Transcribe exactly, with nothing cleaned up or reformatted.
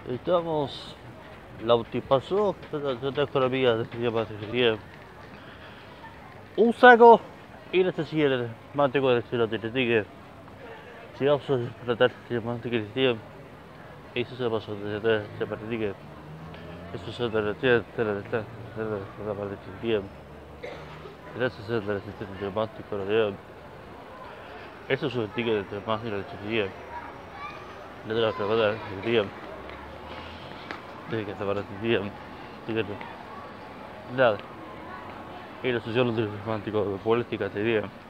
Estamos. Lauti pasó, yo te economía de sería un saco y la serie mantengo el estilo de tigre. Si opso tratar de mantener el tiempo, eso se pasó de se perdigue. Eso se de la tierra de la de la parte del tiempo. Gracias a la resistencia climática de eso es un tigre de más y la serie. Le da la verdad del tiempo. De que se para el tiempo. Nada. Y la sociología romántica de política sería